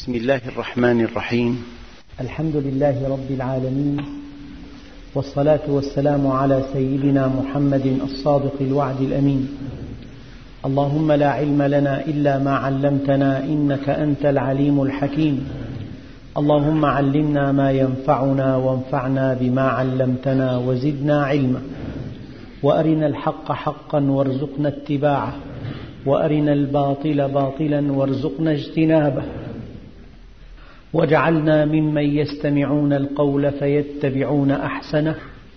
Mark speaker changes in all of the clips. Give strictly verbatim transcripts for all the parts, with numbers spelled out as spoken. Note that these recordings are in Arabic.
Speaker 1: بسم الله الرحمن الرحيم.
Speaker 2: الحمد لله رب العالمين، والصلاة والسلام على سيدنا محمد الصادق الوعد الأمين. اللهم لا علم لنا إلا ما علمتنا إنك أنت العليم الحكيم. اللهم علمنا ما ينفعنا وانفعنا بما علمتنا وزدنا علما، وأرنا الحق حقا وارزقنا اتباعه، وأرنا الباطل باطلا وارزقنا اجتنابه، واجعلنا ممن يستمعون القول فيتبعون أحسنه،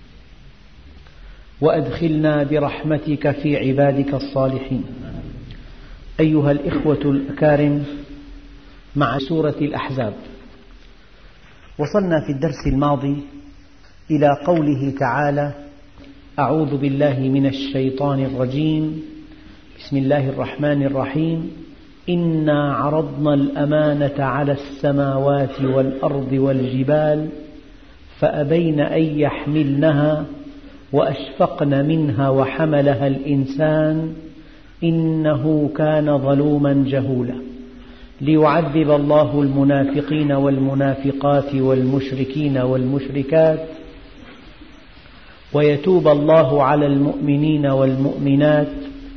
Speaker 2: وأدخلنا برحمتك في عبادك الصالحين. أيها الإخوة الأكارم، مع سورة الأحزاب وصلنا في الدرس الماضي إلى قوله تعالى: أعوذ بالله من الشيطان الرجيم، بسم الله الرحمن الرحيم. إنا عرضنا الأمانة على السماوات والأرض والجبال فأبين أن يحملنها وأشفقن منها وحملها الإنسان إنه كان ظلوما جهولا، ليعذب الله المنافقين والمنافقات والمشركين والمشركات، ويتوب الله على المؤمنين والمؤمنات،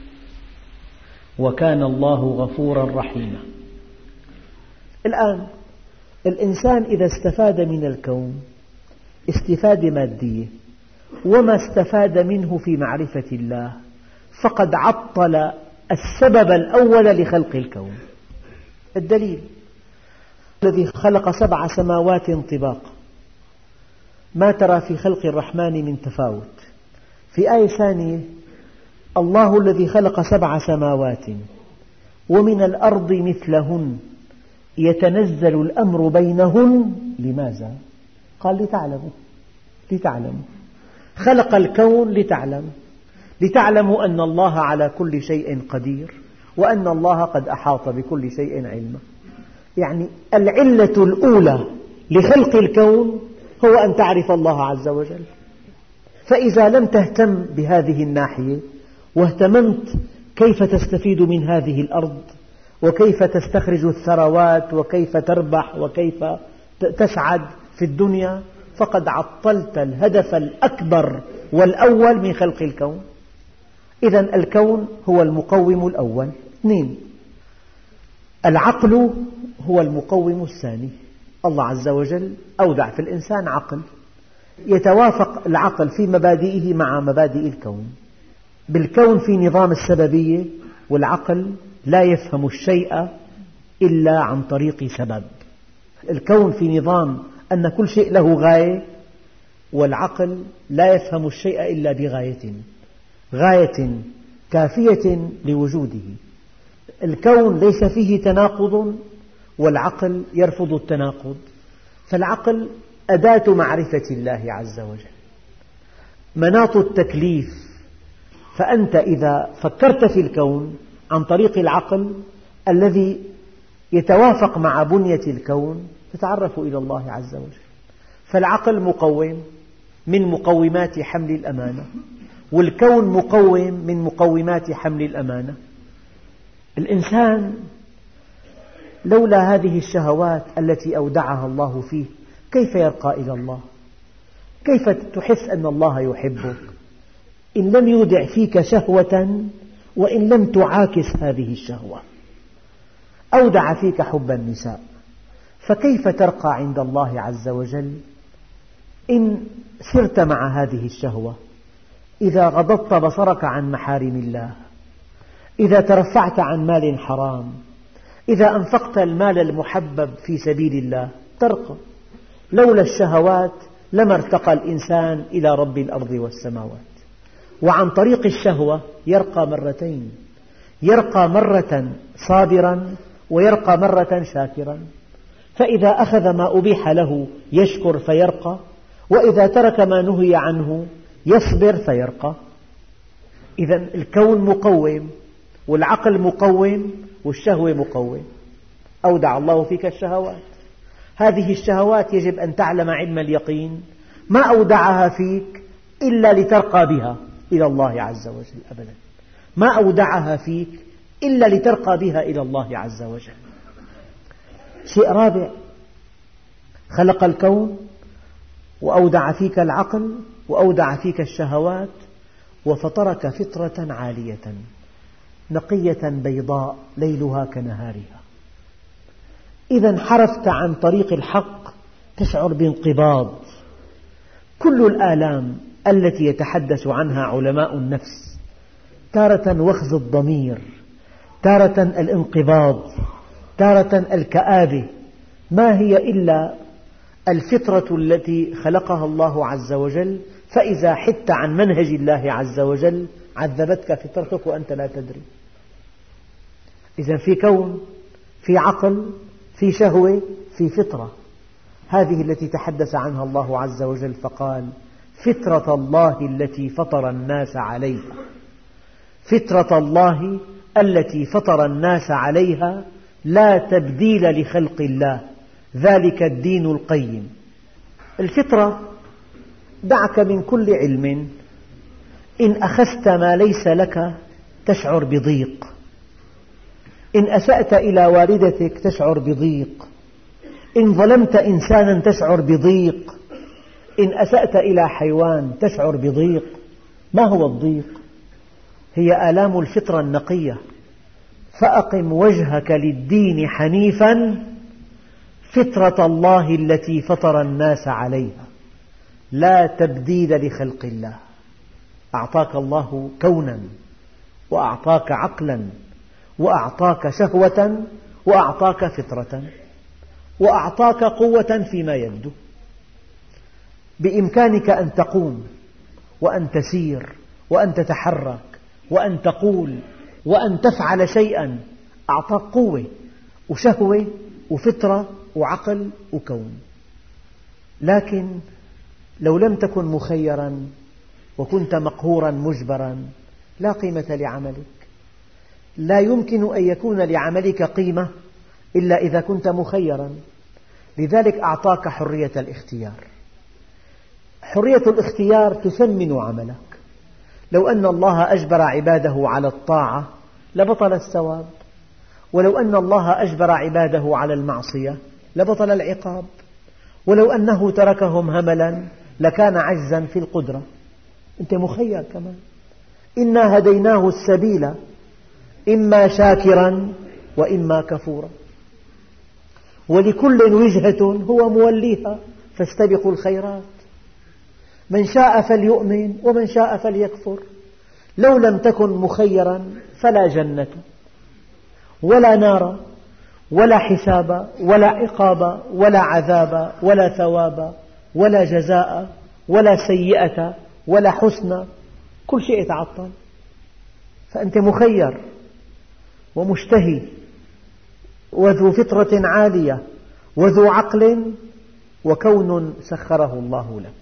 Speaker 2: وكان الله غفورا رحيما. الآن الإنسان إذا استفاد من الكون استفادة مادية وما استفاد منه في معرفة الله، فقد عطل السبب الأول لخلق الكون. الدليل: الذي خلق سبع سماوات طباقا ما ترى في خلق الرحمن من تفاوت. في آية ثانية: الله الذي خلق سبع سماوات ومن الأرض مثلهن يتنزل الأمر بينهن. لماذا؟ قال لتعلموا. لتعلموا خلق الكون لتعلموا لتعلموا أن الله على كل شيء قدير، وأن الله قد أحاط بكل شيء علما. يعني العلة الأولى لخلق الكون هو أن تعرف الله عز وجل. فإذا لم تهتم بهذه الناحية واهتممت كيف تستفيد من هذه الأرض، وكيف تستخرج الثروات، وكيف تربح، وكيف تسعد في الدنيا، فقد عطلت الهدف الأكبر والأول من خلق الكون. إذن الكون هو المقوم الأول. اثنين: العقل هو المقوم الثاني. الله عز وجل أودع في الإنسان عقل، يتوافق العقل في مبادئه مع مبادئ الكون. بالكون في نظام السببية، والعقل لا يفهم الشيء إلا عن طريق سبب. الكون في نظام أن كل شيء له غاية، والعقل لا يفهم الشيء إلا بغاية، غاية كافية لوجوده. الكون ليس فيه تناقض، والعقل يرفض التناقض. فالعقل أداة معرفة الله عز وجل، مناط التكليف. فأنت إذا فكرت في الكون عن طريق العقل الذي يتوافق مع بنية الكون، تتعرف إلى الله عز وجل. فالعقل مقوم من مقومات حمل الأمانة، والكون مقوم من مقومات حمل الأمانة. الإنسان لولا هذه الشهوات التي أودعها الله فيه كيف يرقى إلى الله؟ كيف تحس أن الله يحبك إن لم يودع فيك شهوة، وإن لم تعاكس هذه الشهوة؟ أودع فيك حب النساء، فكيف ترقى عند الله عز وجل إن سرت مع هذه الشهوة؟ إذا غضضت بصرك عن محارم الله، إذا ترفعت عن مال حرام، إذا أنفقت المال المحبب في سبيل الله، ترقى. لولا الشهوات لما ارتقى الإنسان إلى رب الأرض والسماوات. وعن طريق الشهوة يرقى مرتين: يرقى مرة صابرا، ويرقى مرة شاكرا. فإذا أخذ ما أبيح له يشكر فيرقى، وإذا ترك ما نهي عنه يصبر فيرقى. إذن الكون مقوم، والعقل مقوم، والشهوة مقوم. أودع الله فيك الشهوات. هذه الشهوات يجب أن تعلم علم اليقين ما أودعها فيك إلا لترقى بها إلى الله عز وجل أبدا، ما أودعها فيك إلا لترقى بها إلى الله عز وجل. شيء رابع، خلق الكون وأودع فيك العقل وأودع فيك الشهوات وفطرك فطرة عالية نقية بيضاء ليلها كنهارها. إذا انحرفت عن طريق الحق تشعر بانقباض. كل الآلام التي يتحدث عنها علماء النفس، تارة وخز الضمير، تارة الانقباض، تارة الكآبة، ما هي إلا الفطرة التي خلقها الله عز وجل، فإذا حدت عن منهج الله عز وجل عذبتك فطرتك وأنت لا تدري. إذا في كون، في عقل، في شهوة، في فطرة، هذه التي تحدث عنها الله عز وجل فقال: فطرة الله التي فطر الناس عليها. فطرة الله التي فطر الناس عليها لا تبديل لخلق الله، ذلك الدين القيم. الفطرة دعك من كل علم، إن أخذت ما ليس لك تشعر بضيق، إن أسأت إلى والدتك تشعر بضيق، إن ظلمت إنسانا تشعر بضيق، إن أسأت إلى حيوان تشعر بضيق. ما هو الضيق؟ هي آلام الفطرة النقية. فأقم وجهك للدين حنيفا فطرة الله التي فطر الناس عليها لا تبديل لخلق الله. أعطاك الله كونا، وأعطاك عقلا، وأعطاك شهوة، وأعطاك فطرة، وأعطاك قوة فيما يبدو. بإمكانك أن تقوم وأن تسير وأن تتحرك وأن تقول وأن تفعل شيئا. أعطاك قوة وشهوة وفطرة وعقل وكون. لكن لو لم تكن مخيرا وكنت مقهورا مجبرا لا قيمة لعملك. لا يمكن أن يكون لعملك قيمة إلا إذا كنت مخيرا. لذلك أعطاك حرية الاختيار. حرية الاختيار تثمن عملك. لو أن الله أجبر عباده على الطاعة لبطل الثواب، ولو أن الله أجبر عباده على المعصية لبطل العقاب، ولو أنه تركهم هملا لكان عجزا في القدرة. أنت مخير كمان. إنا هديناه السبيل إما شاكرا وإما كفورا، ولكل وجهة هو موليها فاستبقوا الخيرات. من شاء فليؤمن ومن شاء فليكفر. لو لم تكن مخيرا فلا جنة ولا نار ولا حساب ولا عقاب ولا عذاب ولا ثواب ولا جزاء ولا سيئة ولا حسنى، كل شيء يتعطل. فأنت مخير ومشتهي وذو فطرة عالية وذو عقل وكون سخره الله لك.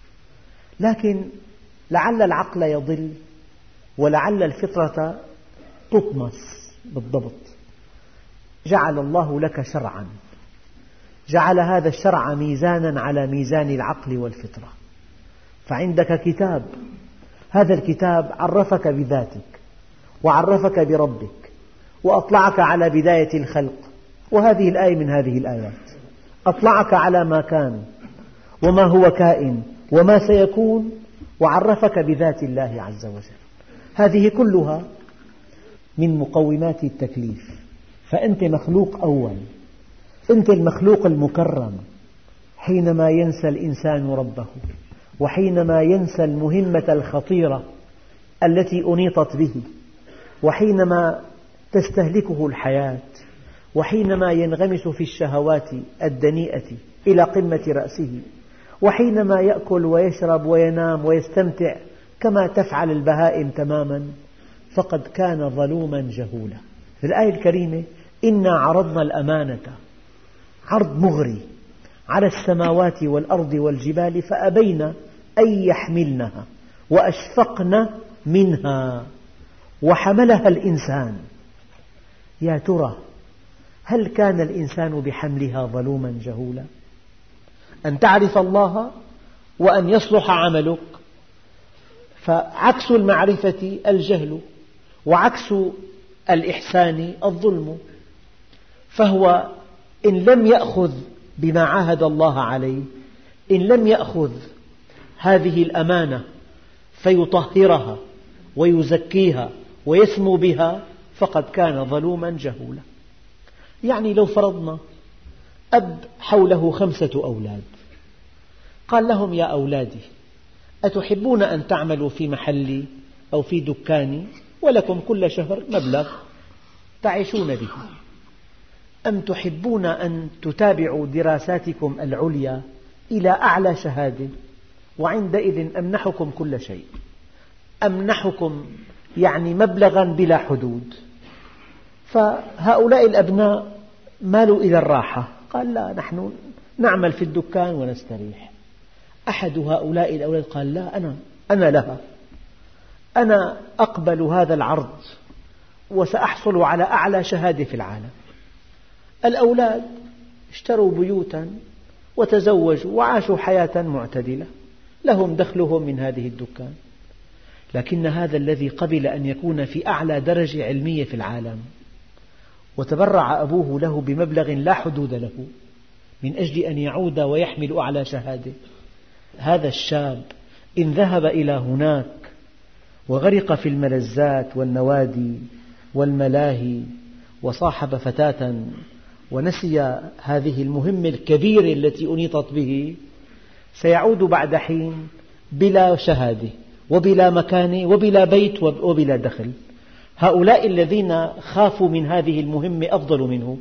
Speaker 2: لكن لعل العقل يضل ولعل الفطرة تطمس بالضبط. جعل الله لك شرعا، جعل هذا الشرع ميزانا على ميزان العقل والفطرة. فعندك كتاب، هذا الكتاب عرفك بذاتك وعرفك بربك وأطلعك على بداية الخلق. وهذه الآية من هذه الآيات أطلعك على ما كان وما هو كائن وما سيكون، وعرفك بذات الله عز وجل. هذه كلها من مقومات التكليف. فأنت مخلوق أول، أنت المخلوق المكرم. حينما ينسى الإنسان ربه، وحينما ينسى المهمة الخطيرة التي أنيطت به، وحينما تستهلكه الحياة، وحينما ينغمس في الشهوات الدنيئة إلى قمة رأسه، وحينما يأكل ويشرب وينام ويستمتع كما تفعل البهائم تماما، فقد كان ظلوما جهولا. في الآية الكريمة: إنا عرضنا الأمانة، عرض مغري، على السماوات والأرض والجبال فأبين أن يحملنها وأشفقن منها وحملها الإنسان. يا ترى هل كان الإنسان بحملها ظلوما جهولا؟ أن تعرف الله وأن يصلح عملك. فعكس المعرفة الجهل، وعكس الإحسان الظلم. فهو إن لم يأخذ بما عاهد الله عليه، إن لم يأخذ هذه الأمانة فيطهرها ويزكيها ويسمو بها فقد كان ظلوما جهولا. يعني لو فرضنا أب حوله خمسة أولاد، قال لهم: يا أولادي، أتحبون أن تعملوا في محلي أو في دكاني ولكم كل شهر مبلغ تعيشون به، أم تحبون أن تتابعوا دراساتكم العليا إلى أعلى شهادة وعندئذ أمنحكم كل شيء، أمنحكم يعني مبلغا بلا حدود؟ فهؤلاء الأبناء مالوا إلى الراحة، قال: لا، نحن نعمل في الدكان ونستريح. أحد هؤلاء الأولاد قال: لا، أنا أنا لها، أنا أقبل هذا العرض وسأحصل على أعلى شهادة في العالم. الأولاد اشتروا بيوتا وتزوجوا وعاشوا حياة معتدلة، لهم دخلهم من هذه الدكان. لكن هذا الذي قبل أن يكون في أعلى درجة علمية في العالم وتبرع أبوه له بمبلغ لا حدود له من أجل أن يعود ويحمل أعلى شهادة، هذا الشاب إن ذهب إلى هناك وغرق في الملذات والنوادي والملاهي وصاحب فتاة ونسي هذه المهمة الكبيرة التي أنيطت به، سيعود بعد حين بلا شهادة وبلا مكانة وبلا بيت وبلا دخل. هؤلاء الذين خافوا من هذه المهمة أفضل منه.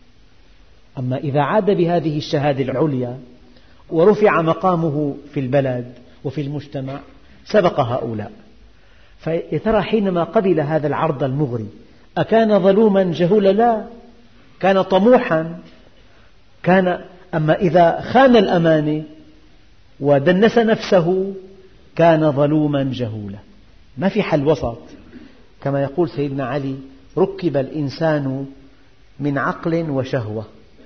Speaker 2: أما إذا عاد بهذه الشهادة العليا ورفع مقامه في البلد وفي المجتمع سبق هؤلاء. فيا ترى حينما قبل هذا العرض المغري أكان ظلوما جهولا؟ لا، كان طموحا. كان أما إذا خان الأمانة ودنس نفسه كان ظلوما جهولا. ما في حل وسط. كما يقول سيدنا علي: ركب الإنسان من عقل وشهوة،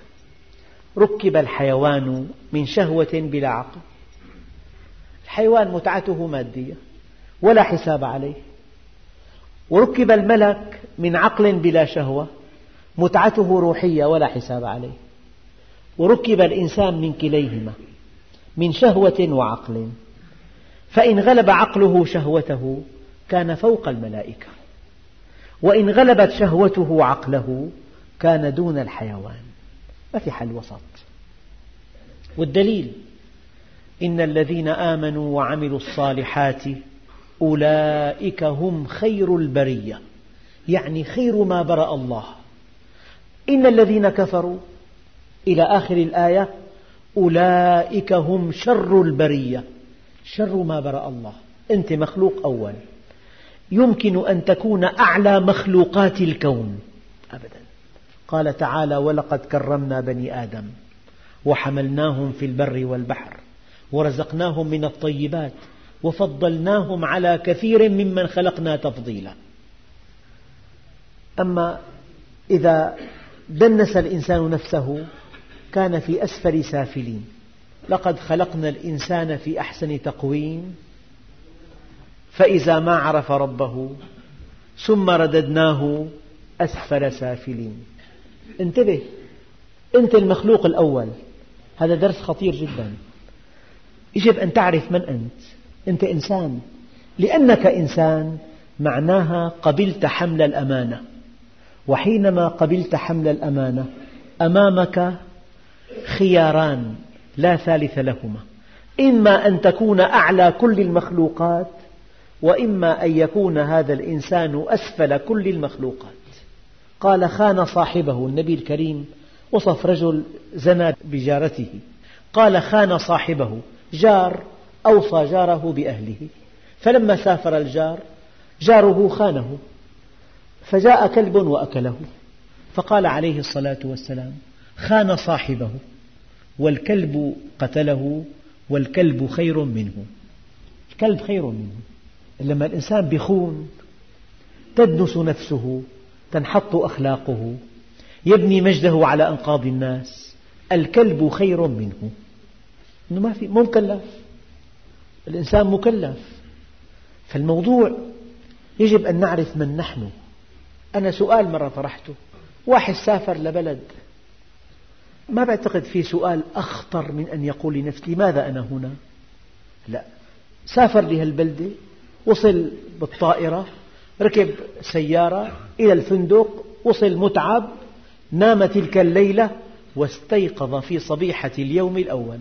Speaker 2: ركب الحيوان من شهوة بلا عقل. الحيوان متعته مادية ولا حساب عليه، وركب الملك من عقل بلا شهوة، متعته روحية ولا حساب عليه. وركب الإنسان من كليهما، من شهوة وعقل، فإن غلب عقله شهوته كان فوق الملائكة، وإن غلبت شهوته عقله كان دون الحيوان. ما في حل وسط. والدليل: إن الذين آمنوا وعملوا الصالحات أولئك هم خير البرية، يعني خير ما برأ الله. إن الذين كفروا إلى آخر الآية أولئك هم شر البرية، شر ما برأ الله. أنت مخلوق أول، يمكن أن تكون أعلى مخلوقات الكون أبدا. قال تعالى: ولقد كرمنا بني آدم وحملناهم في البر والبحر ورزقناهم من الطيبات وفضلناهم على كثير ممن خلقنا تفضيلا. أما إذا دنس الإنسان نفسه كان في أسفل سافلين. لقد خلقنا الإنسان في أحسن تقويم فإذا ما عرف ربه ثم رددناه أسفل سافلين. انتبه، أنت المخلوق الأول. هذا درس خطير جدا. يجب أن تعرف من أنت. أنت إنسان. لأنك إنسان معناها قبلت حمل الأمانة، وحينما قبلت حمل الأمانة أمامك خياران لا ثالث لهما: إما أن تكون أعلى كل المخلوقات، وإما أن يكون هذا الإنسان أسفل كل المخلوقات. قال: خان صاحبه. النبي الكريم وصف رجل زنى بجارته، قال: خان صاحبه. جار أوصى جاره بأهله، فلما سافر الجار جاره خانه، فجاء كلب وأكله، فقال عليه الصلاة والسلام: خان صاحبه والكلب قتله والكلب خير منه. الكلب خير منه. لما الإنسان بيخون تدنس نفسه، تنحط أخلاقه، يبني مجده على أنقاض الناس. الكلب خير منه. إنه ما في، مو مكلف. الإنسان مكلف. فالموضوع يجب أن نعرف من نحن. أنا سؤال مرة طرحته: واحد سافر لبلد ما بعتقد في سؤال أخطر من أن يقول لنفسه لماذا أنا هنا؟ لا، سافر لهالبلدة، وصل بالطائرة، ركب سيارة إلى الفندق، وصل متعب، نام تلك الليلة واستيقظ في صبيحة اليوم الأول.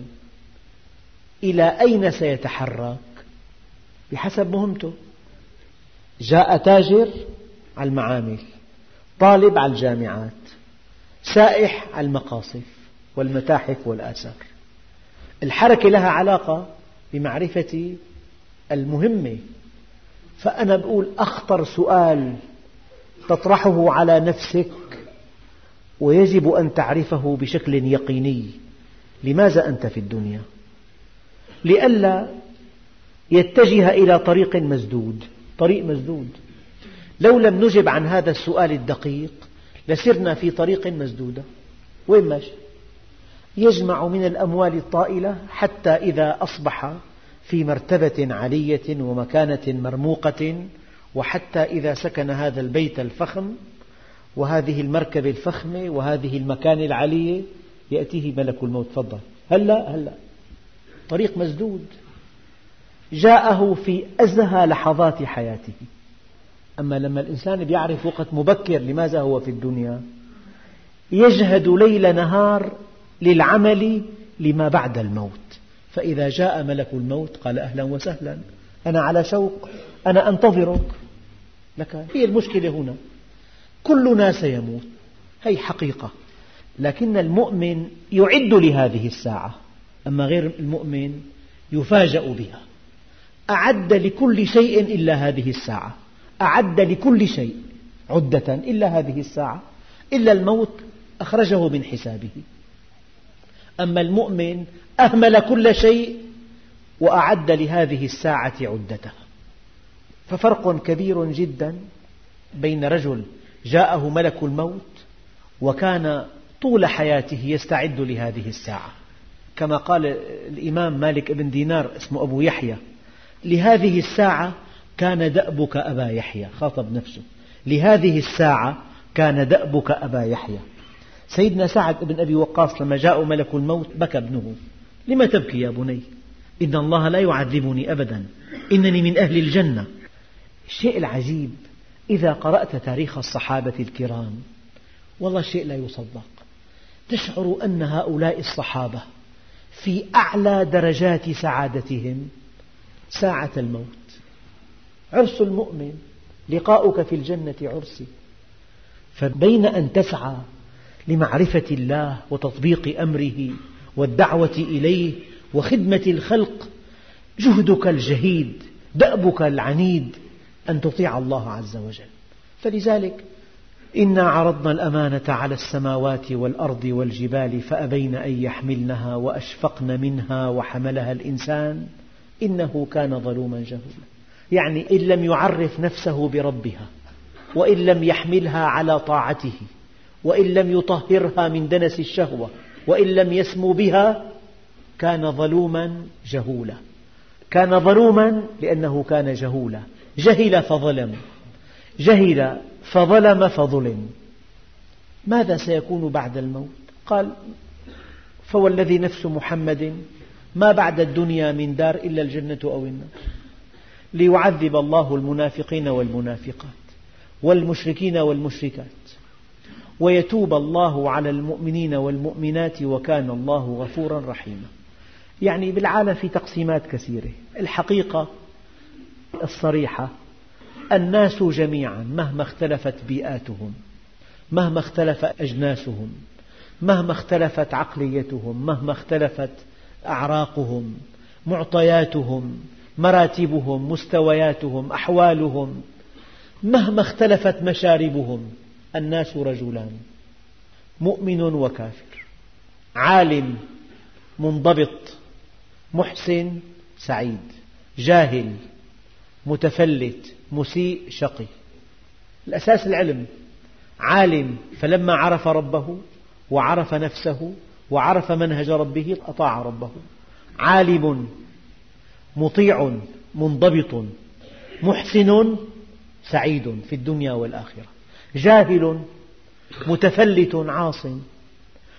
Speaker 2: إلى أين سيتحرك؟ بحسب مهمته. جاء تاجر على المعامل، طالب على الجامعات، سائح على المقاصف والمتاحف والآثار. الحركة لها علاقة بمعرفة المهمة. فأنا أقول أخطر سؤال تطرحه على نفسك ويجب أن تعرفه بشكل يقيني: لماذا أنت في الدنيا؟ لئلا يتجه إلى طريق مسدود. طريق مسدود، لو لم نجب عن هذا السؤال الدقيق لسرنا في طريق مسدودة. وين ماشي؟ يجمع من الأموال الطائلة حتى إذا أصبح في مرتبة علية ومكانة مرموقة، وحتى إذا سكن هذا البيت الفخم وهذه المركبة الفخمة وهذه المكانة العالية يأتيه ملك الموت: تفضل، هلأ هلأ. طريق مسدود جاءه في أزهى لحظات حياته. أما لما الإنسان يعرف وقت مبكر لماذا هو في الدنيا، يجهد ليل نهار للعمل لما بعد الموت. فإذا جاء ملك الموت قال: أهلا وسهلا، أنا على شوق، أنا أنتظرك. لك هي المشكلة هنا، كلنا سيموت، هي حقيقة، لكن المؤمن يعد لهذه الساعة. أما غير المؤمن يفاجأ بها. أعد لكل شيء إلا هذه الساعة، أعد لكل شيء عدة إلا هذه الساعة، إلا الموت أخرجه من حسابه. أما المؤمن أهمل كل شيء وأعد لهذه الساعة عدتها. ففرق كبير جدا بين رجل جاءه ملك الموت وكان طول حياته يستعد لهذه الساعة، كما قال الإمام مالك بن دينار، اسمه أبو يحيى: لهذه الساعة كان دأبك أبا يحيى. خاطب نفسه: لهذه الساعة كان دأبك أبا يحيى. سيدنا سعد بن أبي وقاص لما جاء ملك الموت بكى ابنه: لم تبكي يا بني؟ إن الله لا يعذبني أبدا، إنني من أهل الجنة. الشيء العجيب إذا قرأت تاريخ الصحابة الكرام، والله شيء لا يصدق. تشعر أن هؤلاء الصحابة في أعلى درجات سعادتهم ساعة الموت. عرس المؤمن لقاؤك في الجنة عرسي. فبين أن تسعى لمعرفة الله وتطبيق أمره والدعوة إليه وخدمة الخلق، جهدك الجهيد، دأبك العنيد أن تطيع الله عز وجل. فلذلك إنا عرضنا الأمانة على السماوات والأرض والجبال فأبين أن يحملنها وأشفقن منها وحملها الإنسان إنه كان ظلوما جهولا. يعني إن لم يعرف نفسه بربها، وإن لم يحملها على طاعته، وإن لم يطهرها من دنس الشهوة، وإن لم يسمو بها، كان ظلوما جهولا. كان ظلوما لأنه كان جهولا. جهل فظلم، جهل فظلم فظلم. ماذا سيكون بعد الموت؟ قال: فوالذي نفس محمد ما بعد الدنيا من دار إلا الجنة أو النار، ليعذب الله المنافقين والمنافقات والمشركين والمشركات ويتوب الله على المؤمنين والمؤمنات وكان الله غفورا رحيما. يعني بالعالم في تقسيمات كثيرة. الحقيقة الصريحة: الناس جميعا مهما اختلفت بيئاتهم، مهما اختلف أجناسهم، مهما اختلفت عقليتهم، مهما اختلفت أعراقهم، معطياتهم، مراتبهم، مستوياتهم، أحوالهم، مهما اختلفت مشاربهم، الناس رجلان: مؤمن وكافر، عالم منضبط محسن سعيد، جاهل متفلت مسيء شقي. الأساس العلم. عالم فلما عرف ربه وعرف نفسه وعرف منهج ربه أطاع ربه. عالم مطيع منضبط محسن سعيد في الدنيا والآخرة. جاهل متفلت عاص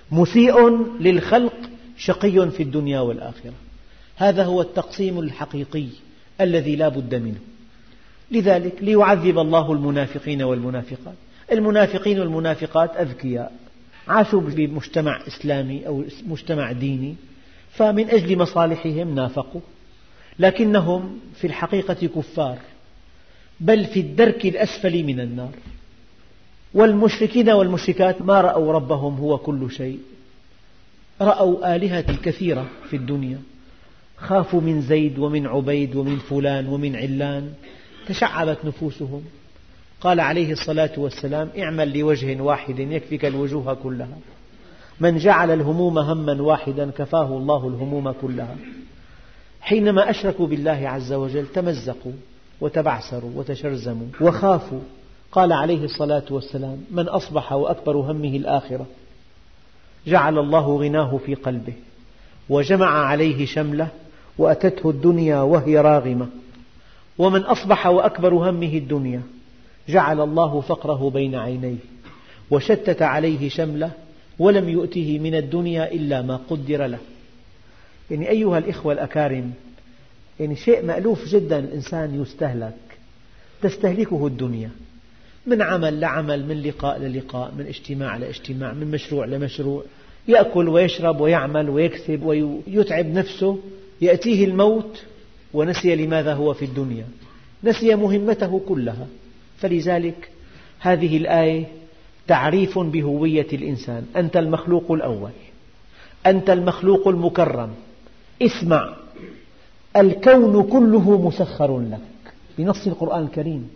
Speaker 2: مسيء للخلق شقي في الدنيا والآخرة. هذا هو التقسيم الحقيقي الذي لا بد منه. لذلك ليعذب الله المنافقين والمنافقات. المنافقين والمنافقات أذكياء، عاشوا بمجتمع إسلامي أو مجتمع ديني، فمن أجل مصالحهم نافقوا، لكنهم في الحقيقة كفار، بل في الدرك الأسفل من النار. والمشركين والمشركات ما رأوا ربهم هو كل شيء، رأوا آلهة كثيرة في الدنيا، خافوا من زيد ومن عبيد ومن فلان ومن علان، تشعبت نفوسهم. قال عليه الصلاة والسلام: اعمل لوجه واحد يكفيك الوجوه كلها. من جعل الهموم هما واحدا كفاه الله الهموم كلها. حينما أشركوا بالله عز وجل تمزقوا وتبعثروا وتشرذموا وخافوا. قال عليه الصلاة والسلام: من أصبح وأكبر همه الآخرة جعل الله غناه في قلبه وجمع عليه شمله وأتته الدنيا وهي راغمة، ومن أصبح وأكبر همه الدنيا جعل الله فقره بين عينيه وشتت عليه شمله ولم يؤته من الدنيا إلا ما قدر له. يعني أيها الإخوة الأكارم، يعني شيء مألوف جدا الإنسان يستهلك، تستهلكه الدنيا، من عمل لعمل، من لقاء للقاء، من اجتماع لاجتماع، من مشروع لمشروع، يأكل ويشرب ويعمل ويكسب ويتعب نفسه، يأتيه الموت ونسي لماذا هو في الدنيا، نسي مهمته كلها. فلذلك هذه الآية تعريف بهوية الإنسان: أنت المخلوق الأول، أنت المخلوق المكرم. اسمع، الكون كله مسخر لك بنص القرآن الكريم: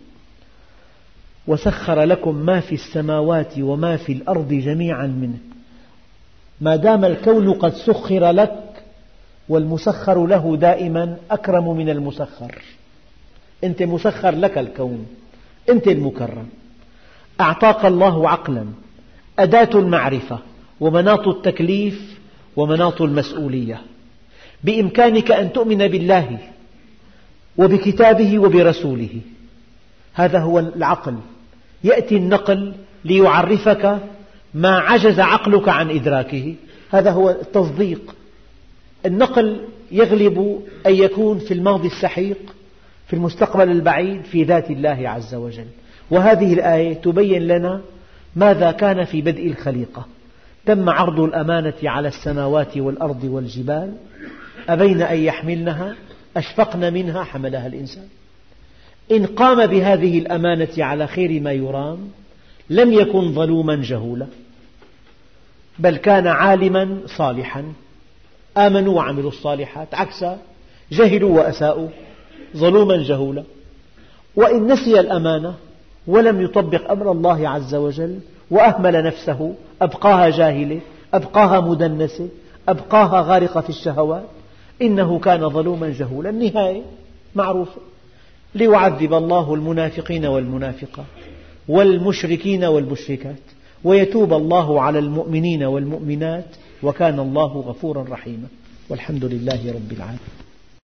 Speaker 2: وسخر لكم ما في السماوات وما في الأرض جميعا منه. ما دام الكون قد سخر لك، والمسخر له دائما أكرم من المسخر. أنت مسخر لك الكون، أنت المكرم. أعطاك الله عقلا، أداة المعرفة ومناط التكليف ومناط المسؤولية. بإمكانك أن تؤمن بالله وبكتابه وبرسوله. هذا هو العقل. يأتي النقل ليعرفك ما عجز عقلك عن إدراكه، هذا هو التصديق. النقل يغلب أن يكون في الماضي السحيق، في المستقبل البعيد، في ذات الله عز وجل. وهذه الآية تبين لنا ماذا كان في بدء الخليقة. تم عرض الأمانة على السماوات والأرض والجبال، أبين أن يحملنها أشفقن منها حملها الإنسان. إن قام بهذه الأمانة على خير ما يرام لم يكن ظلوما جهولا، بل كان عالما صالحا. آمنوا وعملوا الصالحات، عكس جهلوا وأساءوا، ظلوما جهولا. وإن نسي الأمانة ولم يطبق أمر الله عز وجل وأهمل نفسه، أبقاها جاهلة، أبقاها مدنسة، أبقاها غارقة في الشهوات، إنه كان ظلوما جهولا. النهاية معروفة: ليعذب الله المنافقين والمنافقات والمشركين والمشركات ويتوب الله على المؤمنين والمؤمنات وكان الله غفورا رحيما. والحمد لله رب العالمين.